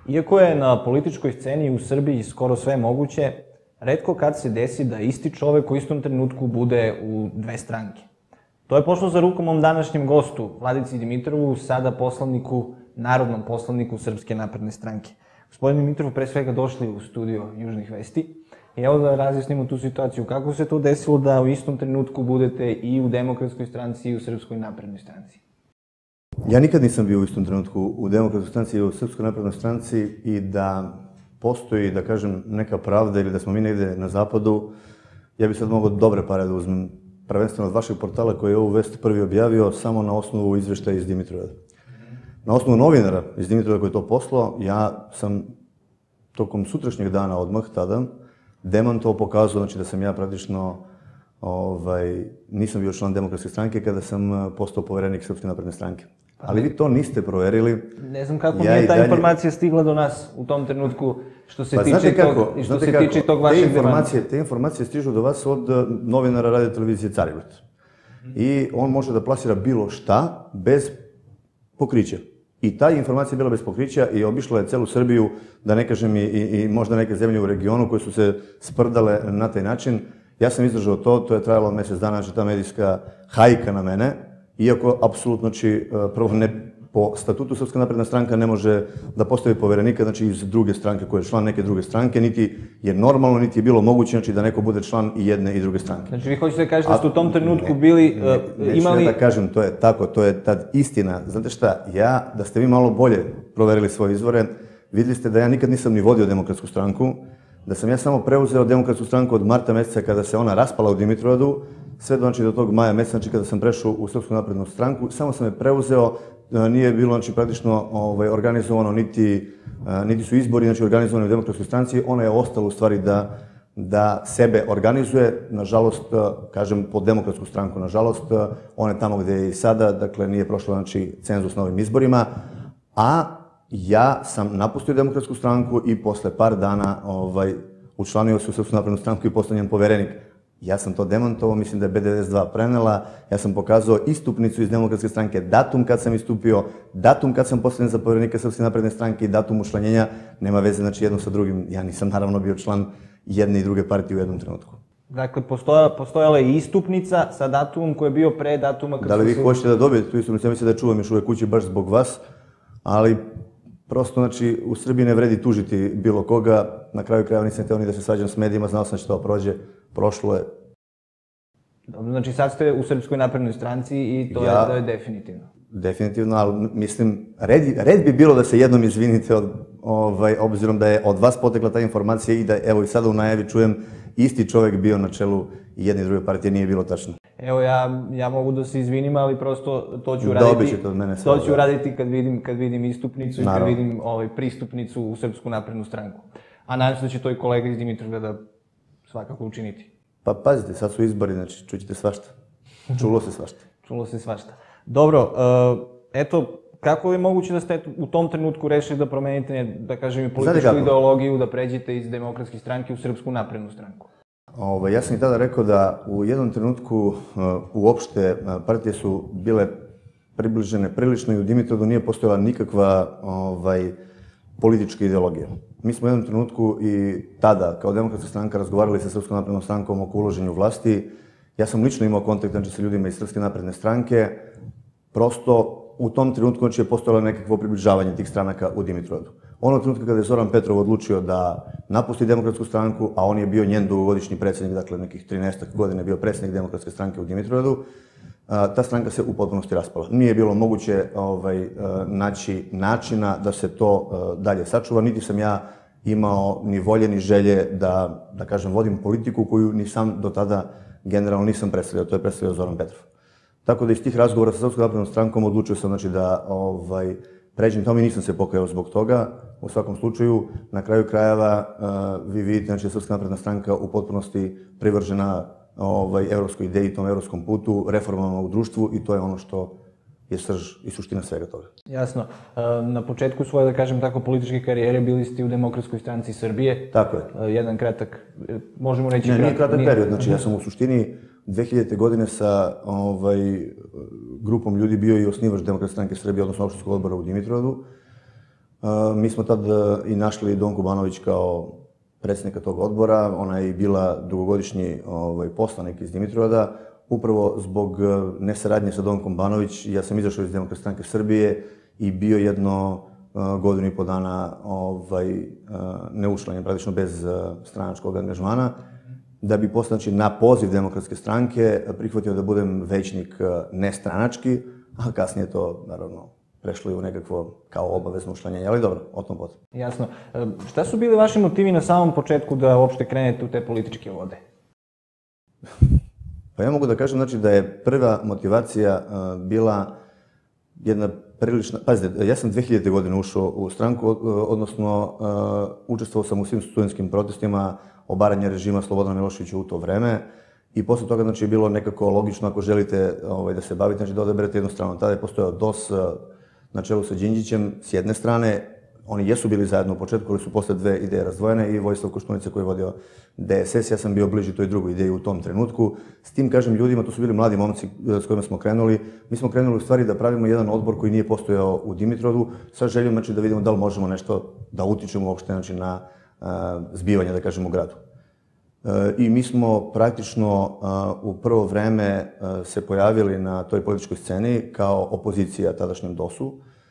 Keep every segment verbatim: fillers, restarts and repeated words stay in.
Iako je na političkoj sceni u Srbiji skoro sve moguće, retko kad se desi da isti čovek u istom trenutku bude u dve stranke. To je pošlo za rukom mom današnjem gostu, Vladici Dimitrovu, sada poslaniku, narodnom poslaniku Srpske napredne stranke. Gospodin Dimitrov, pre svega došli u studio Južnih vesti. I evo da razjasnimo tu situaciju. Kako se to desilo da u istom trenutku budete i u Demokratskoj stranci i u Srpskoj naprednoj stranci? Ja nikad nisam bio u istom trenutku u Demokratskoj stranci i u Srpskoj naprednoj stranci i da postoji, da kažem, neka pravda ili da smo mi negde na zapadu, ja bih sad mogao dobre pare da uzmem, prvenstveno od vašeg portala koji je ovu vest prvi objavio samo na osnovu izveštaja iz Dimitrova. Na osnovu novinara iz Dimitrova koji je to poslao, ja sam tokom sutrašnjeg dana odmah tada demantovao, pokazao, znači da sam ja praktično nisam bio član Demokratske stranke kada sam postao poverenik Srpske napredne stranke. Ali vi to niste proverili. Ne znam kako mi je ta informacija stigla do nas u tom trenutku što se tiče tog vašeg demanta. Te informacije stižu do vas od novinara radio televizije Carigrat. I on može da plasira bilo šta bez pokrića. I ta informacija je bila bez pokrića i obišla je celu Srbiju, da ne kažem i možda neke zemlje u regionu koje su se sprdale na taj način. Ja sam izdržao to, to je trajalo mesec dana, znači ta medijska hajka na mene, iako apsolutno, znači, prvo ne, po statutu Srpska napredna stranka ne može da postavi poverenika, znači iz druge stranke koja je član neke druge stranke, niti je normalno, niti je bilo moguće, znači da neko bude član i jedne i druge stranke. Znači vi hoćete da kažete da ste u tom trenutku bili, imali... Neću ne da kažem, to je tako, to je tad istina. Znate šta, ja, da ste vi malo bolje proverili svoje izvore, videli ste da ja nikad nisam ni vodio Demokratsku stranku, da sam ja samo preuzeo Demokratsku stranku od marta meseca kada se ona raspala u Dimitrovgradu, sve znači do tog maja meseca, znači kada sam prešao u Srpsku naprednu stranku, samo sam je preuzeo, nije bilo znači praktično organizovano, niti su izbori znači organizovani u Demokratskoj stranci, ona je ostala u stvari da sebe organizuje, nažalost, kažem, pod Demokratsku stranku, nažalost, ona je tamo gde je i sada, dakle nije prošla znači cenzus na ovim izborima, a ja sam napustio Demokratsku stranku i posle par dana učlanio se u Srpsku naprednu stranku i postao njen poverenik. Ja sam to demantovao, mislim da je B devedeset dva prenela, ja sam pokazao istupnicu iz Demokratske stranke, datum kad sam istupio, datum kad sam postavljen za poverenika Srpske napredne stranke i datum učlanjenja, nema veze znači jedno sa drugim. Ja nisam naravno bio član jedne i druge partije u jednom trenutku. Dakle, postojala je istupnica sa datumom koji je bio pre datuma... Da li vi hoćete da dobijete tu istupnicu? Ja mislim da je čuvam još uvek kući baš zbog vas, ali prosto, znači, u Srbiji ne vredi tužiti bilo koga. Na kraju krajeva nisam hteo ni da se svađam s medijima, znao sam da će to prođe, prošlo je. Znači, sad ste u Srpskoj naprednoj stranci i to je definitivno. Definitivno, ali mislim, red bi bilo da se jednom izvinite, obzirom da je od vas potekla ta informacija i da, evo i sada u najavi čujem, isti čovek bio na čelu jedne i druge partije, nije bilo tačno. Evo, ja mogu da se izvinim, ali prosto to ću uraditi... Dobit ćete od mene sve. To ću uraditi kad vidim istupnicu i kad vidim pristupnicu u Srpsku naprednu stranku. A nadam se da će to i kolega iz Dimitrovgrada svakako učiniti. Pa pazite, sad su izbori, znači čućete svašta. Čulo se svašta. Čulo se svašta. Dobro, eto, kako je moguće da ste u tom trenutku rešili da promenite, da kažem, i političku ideologiju, da pređete iz Demokratske stranke u Srpsku naprednu stranku? Ja sam i tada rekao da u jednom trenutku uopšte partije su bile približene prilično i u Dimitrovgradu nije postojala nikakva politička ideologija. Mi smo u jednom trenutku i tada, kao Demokratska stranka, razgovarali sa Srpskom naprednom strankom oko uloženju vlasti. Ja sam lično imao kontakt sa ljudima iz Srpske napredne stranke. Prosto u tom trenutku je postojalo nekakvo približavanje tih stranaka u Dimitrovgradu. Onog trenutka kada je Zoran Petrov odlučio da napusti Demokratsku stranku, a on je bio njen dugogodišnji predsjednik, dakle nekih trinaest godina je bio predsjednik Demokratske stranke u Dimitrovgradu, ta stranka se u potpunosti raspala. Nije bilo moguće naći načina da se to dalje sačuva, niti sam ja imao ni volje ni želje da, da kažem, vodim politiku koju ni sam do tada generalno nisam predstavljao, to je predstavljao Zoran Petrov. Tako da iz tih razgovora sa Srpskom naprednom strankom odlučio sam znači da pređem tamo i nisam se pokajao zbog toga. U svakom slučaju, na kraju krajeva, vi vidite znači da je Srpska napredna stranka u potpunosti privržena evropskoj ideji, tom evropskom putu, reformama u društvu i to je ono što je srž i suština svega toga. Jasno. Na početku svoje, da kažem tako, političke karijere bili ste u Demokratskoj stranci Srbije. Tako je. Jedan kratak, možemo reći... Ne, nije kratak period. Znači, ja sam u suštini dve hiljadite. godine sa grupom ljudi bio i osnivač Demokratske stranke Srbije, odnosno opštinskog odbora u Dimitrovgradu. Mi smo tad i našli Donku Banović kao predsjednika tog odbora. Ona je bila dugogodišnji ovaj, poslanik iz Dimitrovgrada. Upravo zbog nesaradnje sa Donkom Banović, ja sam izašao iz Demokratske stranke Srbije i bio jedno godinu i po dana ovaj, neučlanjen, praktično bez stranačkog angažmana, da bi posle, znači, na poziv Demokratske stranke prihvatio da budem većnik nestranački, a kasnije to, naravno, prešlo i u nekakvo kao obavezno učlanjenje, ali dobro, o tom potom. Jasno. Šta su bili vaši motivi na samom početku da uopšte krenete u te političke vode? Pa ja mogu da kažem, znači, da je prva motivacija bila jedna prilična... Pazite, ja sam dve hiljadite. godine ušao u stranku, odnosno učestvovao sam u svim studentskim protestima obaranja režima Slobodana Miloševića u to vreme i posle toga, znači, je bilo nekako logično, ako želite ovaj, da se bavite, znači da odaberete jednu stranu. Tada je postojao D O S na čelu sa Đinđićem s jedne strane, oni jesu bili zajedno u početku, ali su posle dve ideje razdvojene i Vojislav Koštunica koji je vodio D S S, ja sam bio bliži toj drugoj ideji u tom trenutku. S tim, kažem, ljudima, to su bili mladi momci s kojima smo krenuli, mi smo krenuli u stvari da pravimo jedan odbor koji nije postojao u Dimitrovgradu, sa željom, znači, da vidimo da li možemo nešto da utičemo uopšte, znači, na zbivanje, da kažem, u gradu. I mi smo praktično u prvo vreme se pojavili na toj političkoj sceni kao opozicija tadašnjem D O S-u.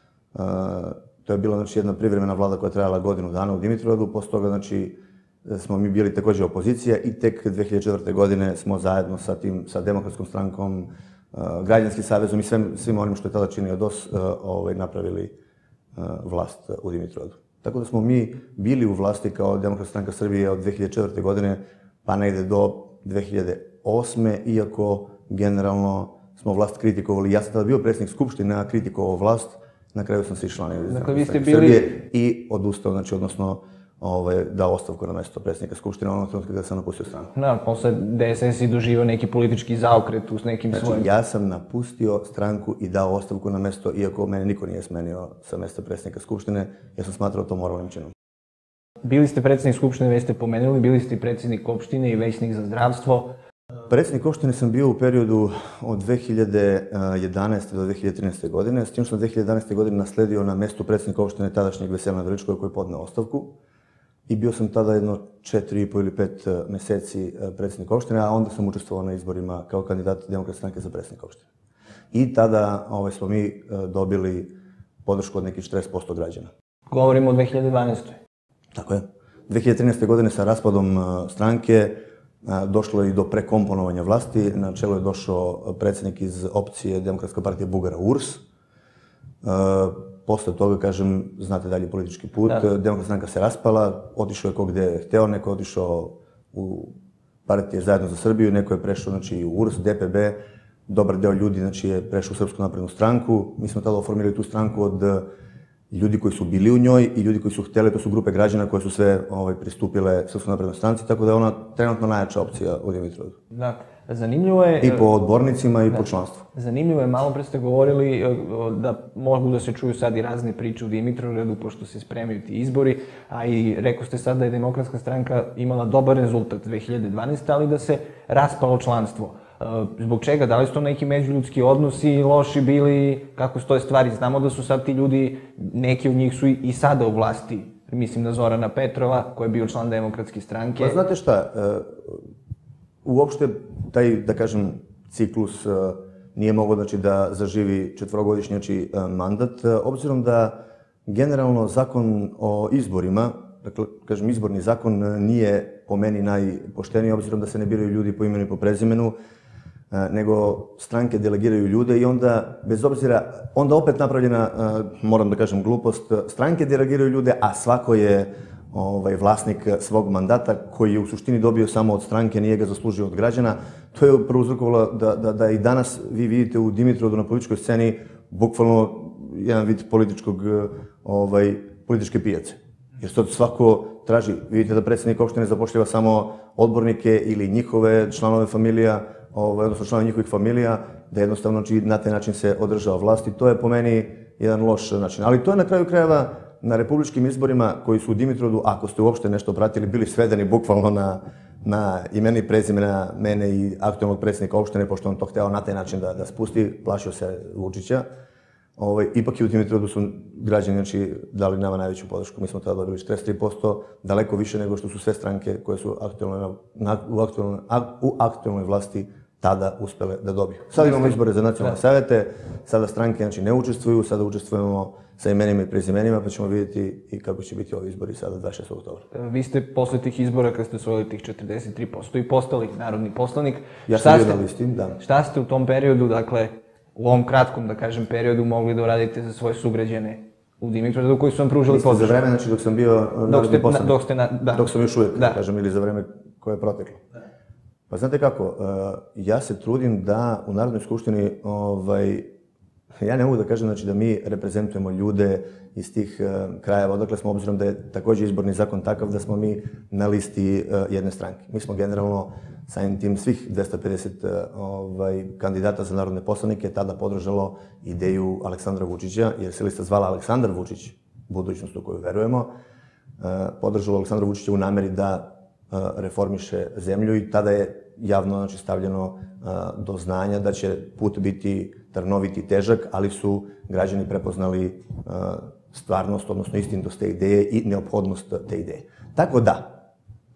To je bila, znači, jedna privremena vlada koja je trajala godinu dana u Dimitrovgradu, posle toga, znači, smo mi bili takođe opozicija i tek dve hiljade četvrte. godine smo zajedno sa tim, sa Demokratskom strankom, Građanskim savezom i svim onim što je tada činio D O S, ovaj, napravili vlast u Dimitrovgradu. Tako da smo mi bili u vlasti kao Demokratska stranka Srbije od dve hiljade četvrte. godine pa negde do dve hiljade osme. iako generalno smo vlast kritikovali. Ja sam tada bio predsjednik Skupštine, a kritikovao vlast, na kraju sam se išlanio iz Demokratske stranke Srbije i odustao, znači, odnosno ovaj, dao ostavku na mesto predsjednika Skupštine onog trenutka kada sam napustio stranu. Da, posle D S S i doživao neki politički zaokret u nekim znači, svojim... ja sam napustio stranku i dao ostavku na mesto, iako mene niko nije smenio sa mesta predsjednika Skupštine, ja sam smatrao to moralnim činom. Bili ste predsjednik Skupštine, već ste pomenuli, bili ste predsjednik opštine i većnik za zdravstvo. Predsjednik opštine sam bio u periodu od dve hiljade jedanaeste. do dve hiljade trinaeste. godine, s tim što sam dve hiljade jedanaeste. godine nasledio na mestu predsjednika opštine tadašnjeg Veselina Veličkova koji je podneo ostavku. I bio sam tada jedno četiri i po ili pet meseci predsjednik opštine, a onda sam učestvovao na izborima kao kandidat Demokratske stranke za predsjednik opštine. I tada ovaj, smo mi dobili podršku od nekih četrdeset posto građana. Govorimo o dve hiljade dvanaeste. Tako je. dve hiljade trinaeste. godine sa raspadom stranke došlo je i do prekomponovanja vlasti. Na čelu je došao predsjednik iz opcije Demokratska partija Bugara U R S. Posle toga, kažem, znate dalje politički put, Demokratska stranka se raspala, otišao je ko gde je hteo, neko je otišao u partije Zajedno za Srbiju, neko je prešao, znači, u U R S, D P B, dobar deo ljudi, znači, je prešao u Srpsku naprednu stranku. Mi smo tada oformili tu stranku od ljudi koji su bili u njoj i ljudi koji su hteli, to su grupe građana koje su sve ovaj, pristupile Srpskoj naprednoj stranci, tako da je ona trenutno najjača opcija u Dimitrovgradu. Da, zanimljivo je... I po odbornicima i po članstvu. Zanimljivo je, malo pre ste govorili da mogu da se čuju sad i razne priče u Dimitrovgradu, pošto se spremaju ti izbori, a i rekao ste sad da je Demokratska stranka imala dobar rezultat dve hiljade dvanaeste. ali da se raspalo članstvo. Zbog čega? Da li su to neki međuljudski odnosi loši bili? Kako stoje stvari? Znamo da su sad ti ljudi, neki od njih su i sada u vlasti. Mislim na Zorana Petrova, koji je bio član Demokratske stranke. Pa znate šta, uopšte taj, da kažem, ciklus nije mogao, znači, da zaživi četvorogodišnji, znači, mandat, obzirom da generalno zakon o izborima, dakle, kažem, izborni zakon nije po meni najpošteniji, obzirom da se ne biraju ljudi po imenu i po prezimenu, nego stranke delegiraju ljude i onda, bez obzira, onda opet napravljena, moram da kažem, glupost, stranke delegiraju ljude, a svako je ovaj, vlasnik svog mandata koji je u suštini dobio samo od stranke, nije ga zaslužio od građana. To je prouzrokovalo da, da, da i danas vi vidite u Dimitrovgradu na političkoj sceni bukvalno jedan vid političkog, ovaj, političke pijace. Jer sad svako traži, vidite da predsjednik opštine zapošljava samo odbornike ili njihove članove familija, ovaj, odnosno članove njihovih familija, da jednostavno, znači, na taj način se održava vlast i to je po meni jedan loš način. Ali to je na kraju krajeva na republičkim izborima koji su u Dimitrovgradu, ako ste uopšte nešto pratili, bili svedeni bukvalno na, na imena i prezimena mene i aktualnog predsjednika opštine, pošto on to hteo na taj način da, da spusti, plašio se Vučića. Ovaj, ipak i u Dimitrovgradu su građani znači, dali nama najveću podršku. Mi smo tada dobili četrdeset tri posto, daleko više nego što su sve stranke koje su aktualne, na, u, aktualne, u aktualnoj vlasti tada uspele da dobiju. Sada imamo izbore za nacionalne savete, sada stranke znači, ne učestvuju, sada učestvujemo sa imenima i prezimenima, pa ćemo vidjeti i kako će biti ovi izbori sada dvadeset šestog oktobra. Vi ste posle tih izbora, kad ste osvojili tih četrdeset tri posto i postali narodni poslanik. Ja sam bio na listi, da. Šta ste u tom periodu, dakle, u ovom kratkom, da kažem, periodu mogli da uradite za svoje sugrađane u Dimitrovgradu koji su vam pružili podršku? Za vreme, znači dok sam bio narodni poslanik, dok ste na, da. dok sam još uvijek, da. kažem, ili za vreme koje je proteklo. Pa znate kako, ja se trudim da u Narodnoj skupštini, ovaj, ja ne mogu da kažem znači, da mi reprezentujemo ljude iz tih uh, krajeva, odakle smo, obzirom da je također izborni zakon takav da smo mi na listi uh, jedne stranke. Mi smo generalno samim tim svih dvesta pedeset uh, ovaj, kandidata za narodne poslanike tada podržalo ideju Aleksandra Vučića, jer se lista zvala Aleksandar Vučić, budućnost u koju verujemo, uh, podržalo Aleksandra Vučića u nameri da uh, reformiše zemlju i tada je javno znači, stavljeno uh, do znanja da će put biti trnovit i težak, ali su građani prepoznali uh, stvarnost, odnosno istinitost te ideje i neophodnost te ideje. Tako da,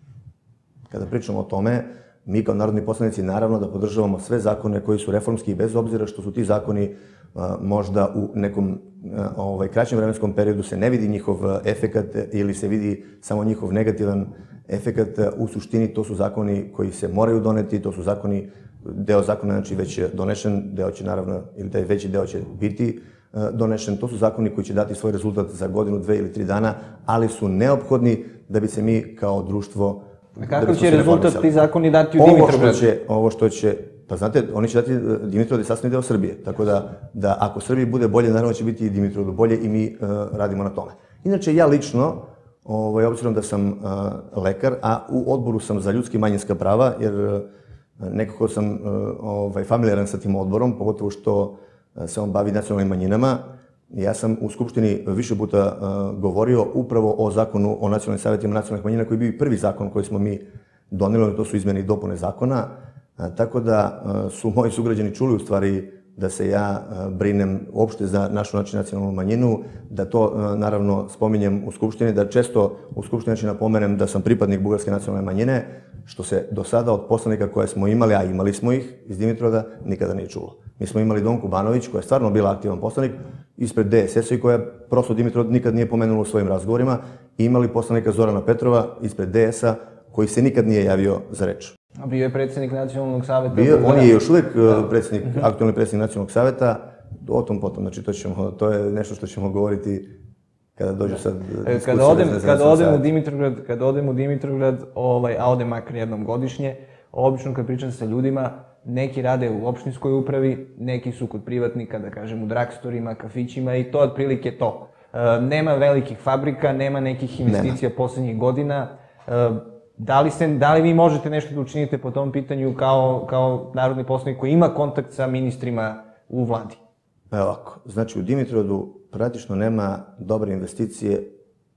kada pričamo o tome, mi kao narodni poslanici naravno da podržavamo sve zakone koji su reformski, bez obzira što su ti zakoni uh, možda u nekom uh, ovaj, kraćem vremenskom periodu se ne vidi njihov efekat ili se vidi samo njihov negativan efekat. U suštini to su zakoni koji se moraju doneti, to su zakoni, deo zakona znači već je donešen, deo će naravno, ili taj veći deo će biti uh, donešen. To su zakoni koji će dati svoj rezultat za godinu, dve ili tri dana, ali su neophodni da bi se mi kao društvo A kakav će rezultat ti zakoni dati u ovo Dimitrovgradu? što će, ovo što će, pa znate, oni će dati, Dimitrovgrad je sastavni deo Srbije, tako da, da ako Srbiji bude bolje, naravno će biti i Dimitrovgradu bolje i mi uh, radimo na tome. Inače, ja lično, ovaj, obzirom da sam uh, lekar, a u odboru sam za ljudska i manjinska prava, jer uh, nekako sam uh, ovaj, familijaran sa tim odborom, pogotovo što uh, se on bavi nacionalnim manjinama. Ja sam u Skupštini više puta uh, govorio upravo o zakonu o nacionalnim savjetima nacionalnih manjina, koji je bio i prvi zakon koji smo mi doneli, to su izmjene i dopune zakona, uh, tako da uh, su moji sugrađani čuli u stvari da se ja uh, brinem uopšte za našu nacionalnu manjinu, da to uh, naravno spominjem u Skupštini, da često u Skupštini znači, napomenem da sam pripadnik bugarske nacionalne manjine, što se do sada od poslanika koje smo imali, a imali smo ih iz Dimitrovgrada, nikada nije čulo. Mi smo imali Donku Banović, koja je stvarno bila aktivan poslanik, ispred D S S-a i koja prosto Dimitrovgrad nikad nije pomenula u svojim razgovorima, i imali poslanika Zorana Petrova ispred D S-a, koji se nikad nije javio za reč. A bio je predsjednik nacionalnog savjeta? Bio, on je još uvijek predsjednik, aktualni predsjednik nacionalnog savjeta, o tom potom, znači to, ćemo, to je nešto što ćemo govoriti kada dođu sad diskusije. Kada odem, kada odem u Dimitrovgrad, kada odem u Dimitrovgrad, ovaj, a odem makar jednom godišnje, obično kad pričam sa ljudima, neki rade u opštinskoj upravi, neki su kod privatnika, da kažem, u dragstorima, kafićima i to otprilike to. E, nema velikih fabrika, nema nekih investicija posljednjih godina. E, da, li ste, da li vi možete nešto da učinite po tom pitanju kao, kao narodni poslanik koji ima kontakt sa ministrima u vladi? Evo ovako, znači u Dimitrovgradu praktično nema dobre investicije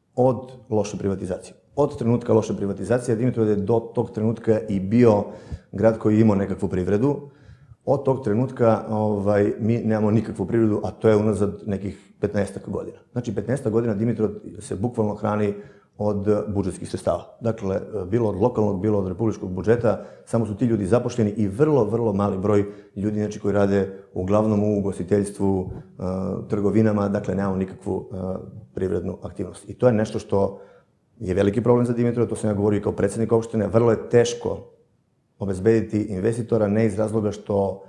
od loše privatizacije. Od trenutka loše privatizacije, Dimitrovgrad je do tog trenutka i bio grad koji je imao nekakvu privredu. Od tog trenutka ovaj, mi nemamo nikakvu privredu, a to je unazad nekih petnaestak godina. Znači, petnaestak godina Dimitrovgrad se bukvalno hrani od budžetskih sredstava. Dakle, bilo od lokalnog, bilo od republičkog budžeta, samo su ti ljudi zapošljeni i vrlo, vrlo mali broj ljudi znači, koji rade uglavnom u ugostiteljstvu, uh, trgovinama, dakle, nemamo nikakvu uh, privrednu aktivnost. I to je nešto što je veliki problem za Dimitrovgrad, to sam ja govorio i kao predsjednik opštine, vrlo je teško obezbediti investitora, ne iz razloga što,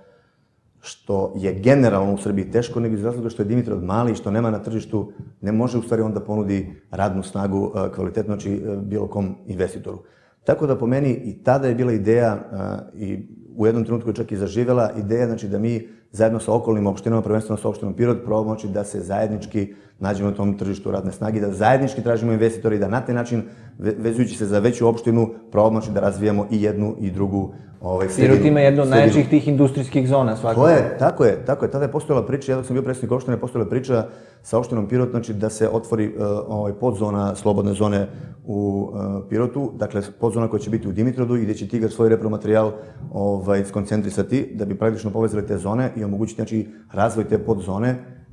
što je generalno u Srbiji teško, nego iz razloga što je Dimitrovgrad mali i što nema na tržištu, ne može u stvari onda ponudi radnu snagu kvalitetno, znači bilo kom investitoru. Tako da po meni i tada je bila ideja i u jednom trenutku je čak i zaživjela ideja znači, da mi zajedno sa okolnim opštinama, prvenstveno sa opštinom Pirot, probamo znači, da se zajednički nađemo na tom tržištu radne snage, da zajednički tražimo investitora i da na taj način, vezujući se za veću opštinu, probamo znači, da razvijamo i jednu i drugu ovaj, sredinu. Pirot ima jedno od najjačih tih industrijskih zona svakako. To je, tako je, tako je. Tada je postojala priča, ja dok sam bio predsjednik opštine, postojala priča sa opštinom Pirot, znači da se otvori uh, ovaj, podzona, slobodne zone u uh, Pirotu, dakle podzona koja će biti u Dimitrovgradu i gdje će Tigar svoj repromaterijal ovaj, skoncentrisati da bi praktično povezali te zone i omogućiti znači, razvoj te podzone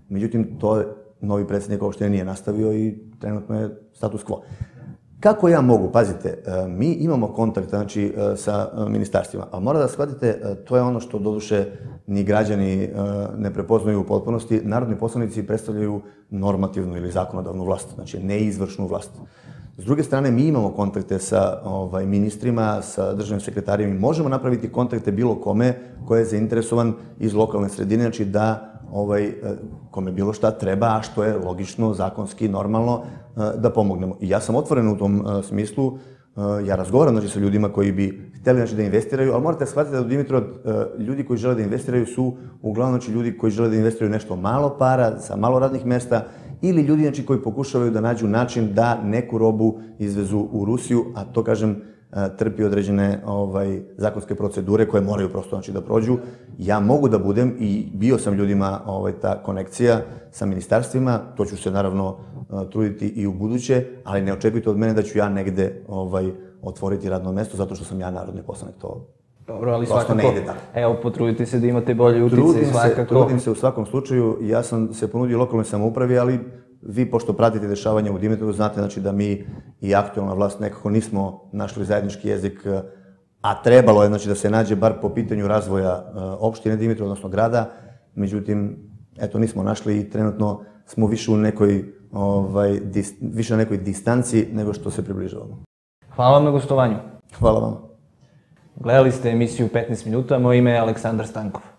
međutim, to novi predsjednik opštine nije nastavio i trenutno je status quo. Kako ja mogu, pazite, mi imamo kontakt znači, sa ministarstvima, ali mora da shvatite, to je ono što doduše ni građani ne prepoznaju u potpunosti. Narodni poslanici predstavljaju normativnu ili zakonodavnu vlast, znači neizvršnu vlast. S druge strane, mi imamo kontakte sa ovaj, ministrima, sa državnim sekretarima i možemo napraviti kontakte bilo kome ko je zainteresovan iz lokalne sredine, znači da ovaj, kome bilo šta treba, a što je logično, zakonski, normalno, da pomognemo. I ja sam otvoren u tom smislu, ja razgovaram znači, sa ljudima koji bi hteli znači, da investiraju, ali morate shvatiti da u Dimitrov ljudi koji žele da investiraju su uglavnom znači, ljudi koji žele da investiraju nešto malo para, sa malo radnih mesta, ili ljudi znači, koji pokušavaju da nađu način da neku robu izvezu u Rusiju, a to, kažem, trpi određene ovaj, zakonske procedure koje moraju prosto znači, da prođu. Ja mogu da budem i bio sam ljudima ovaj, ta konekcija sa ministarstvima, to ću se naravno truditi i u buduće, ali ne očekujte od mene da ću ja negde ovaj, otvoriti radno mesto zato što sam ja narodni poslanik. To Dobro, ali prosto svakako, ne ide tako. Evo, potrudite se da imate bolje utice Trudim i svakako... Se, trudim se u svakom slučaju, ja sam se ponudio lokalnoj samoupravi, ali vi, pošto pratite dešavanja u Dimitrovgradu, znate znači, da mi i aktualna vlast nekako nismo našli zajednički jezik, a trebalo je znači, da se nađe bar po pitanju razvoja opštine Dimitrov, odnosno grada. Međutim, eto, nismo našli i trenutno smo više, u nekoj, ovaj, dis, više na nekoj distanci nego što se približavamo. Hvala vam na gostovanju. Hvala vam. Gledali ste emisiju petnaest minuta, moje ime je Aleksandar Stankov.